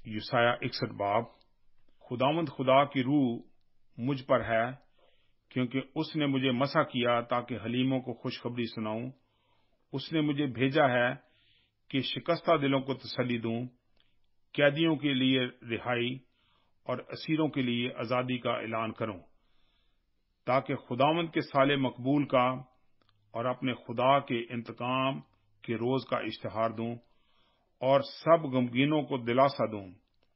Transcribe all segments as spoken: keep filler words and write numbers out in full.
یسایہ اکسٹھ باب۔ خداوند خدا کی روح مجھ پر ہے، کیونکہ اس نے مجھے مسح کیا تاکہ حلیموں کو خوشخبری سناؤں۔ اس نے مجھے بھیجا ہے کہ شکستہ دلوں کو تسلی دوں، قیدیوں کے لیے رہائی اور اسیروں کے لیے آزادی کا اعلان کروں، تاکہ خداوند کے سال مقبول کا اور اپنے خدا کے انتقام کے روز کا اشتہار دوں اور سب غمگینوں کو دلاسا دوں۔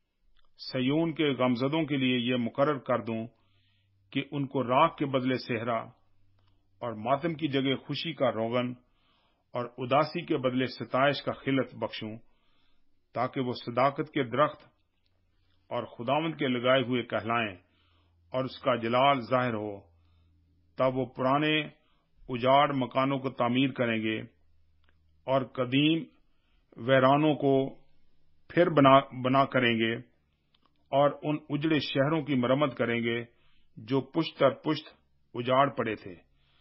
سیون کے غمزدوں کے لیے یہ مقرر کر دوں کہ ان کو راکھ کے بدلے صحرا اور ماتم کی جگہ خوشی کا روغن اور اداسی کے بدلے ستائش کا خلعت بخشوں، تاکہ وہ صداقت کے درخت اور خداوند کے لگائے ہوئے کہلائیں اور اس کا جلال ظاہر ہو۔ تب وہ پرانے اجاڑ مکانوں کو تعمیر کریں گے اور قدیم ویرانوں کو پھر بنا بنا کریں گے اور ان اجڑے شہروں کی مرمت کریں گے جو پشت در پشت اجاڑ پڑے تھے۔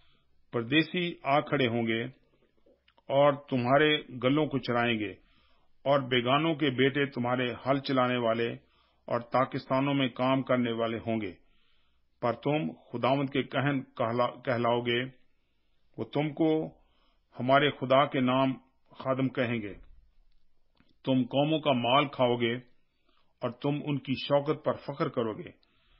پردیسی آ کھڑے ہوں گے اور تمہارے گلوں کو چرائیں گے، اور بیگانوں کے بیٹے تمہارے ہل چلانے والے اور پاکستانوں میں کام کرنے والے ہوں گے۔ پر تم خداوند کے کہن کہلاؤ گے، وہ تم کو ہمارے خدا کے نام خادم کہیں گے۔ تم قوموں کا مال کھاؤ گے اور تم ان کی شوکت پر فخر کرو گے۔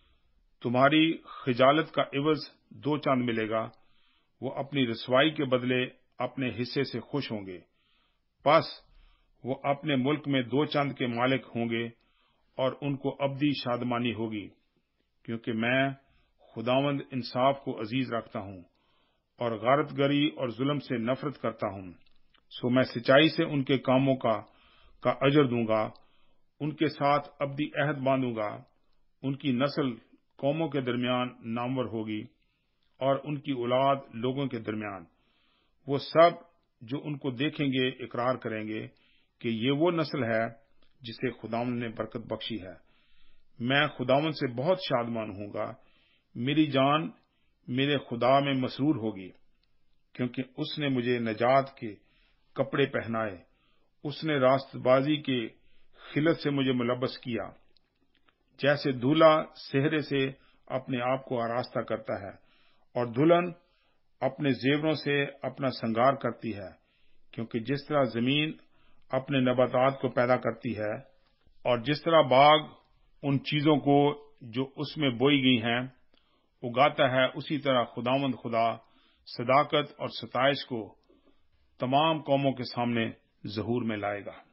تمہاری خجالت کا عوض دو چاند ملے گا، وہ اپنی رسوائی کے بدلے اپنے حصے سے خوش ہوں گے۔ پس وہ اپنے ملک میں دو چاند کے مالک ہوں گے اور ان کو ابدی شادمانی ہوگی، کیونکہ میں خداوند انصاف کو عزیز رکھتا ہوں اور غارت گری اور ظلم سے نفرت کرتا ہوں۔ سو میں سچائی سے ان کے کاموں کا کا اجر دوں گا، ان کے ساتھ ابدی عہد باندھوں گا۔ ان کی نسل قوموں کے درمیان نامور ہوگی اور ان کی اولاد لوگوں کے درمیان۔ وہ سب جو ان کو دیکھیں گے اقرار کریں گے کہ یہ وہ نسل ہے جسے خداوند نے برکت بخشی ہے۔ میں خداوند سے بہت شادمان ہوں گا، میری جان میرے خدا میں مسرور ہوگی، کیونکہ اس نے مجھے نجات کے کپڑے پہنائے، اس نے راست بازی کے خلعت سے مجھے ملبس کیا۔ جیسے دولہا سہرے سے اپنے آپ کو آراستہ کرتا ہے اور دلہن اپنے زیوروں سے اپنا سنگار کرتی ہے، کیونکہ جس طرح زمین اپنے نباتات کو پیدا کرتی ہے اور جس طرح باغ ان چیزوں کو جو اس میں بوئی گئی ہیں اگاتا ہے، اسی طرح خداوند خدا صداقت اور ستائش کو تمام قوموں کے سامنے ظہور میں لائے گا۔